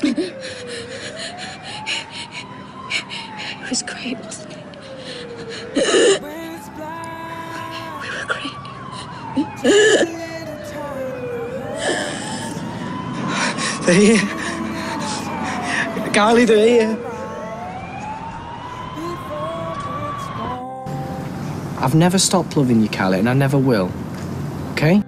It was great, wasn't it? We were great. They're here. Carly, they're here. I've never stopped loving you, Carly, and I never will. Okay?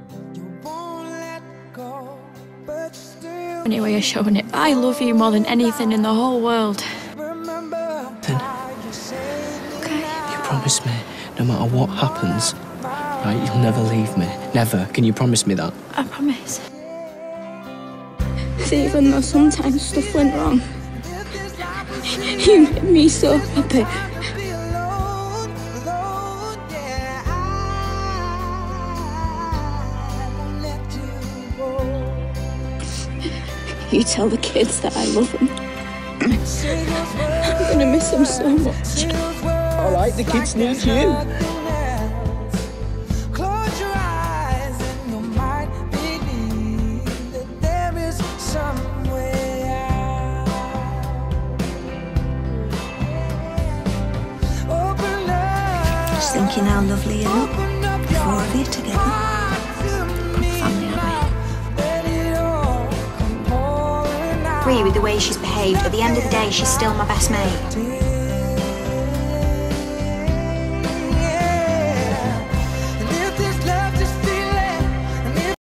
Anyway, you're showing it. I love you more than anything in the whole world. Then, Okay. you promise me, no matter what happens, right, you'll never leave me. Never. Can you promise me that? I promise. Even though sometimes stuff went wrong, you made me so happy. You tell the kids that I love them. I'm gonna miss them so much. All right, the kids need you. Close your eyes and you might believe that there is some way out. Open up. Just thinking how lovely you look. The four of you together. Family, aren't Agree with the way she's behaved. At the end of the day, she's still my best mate.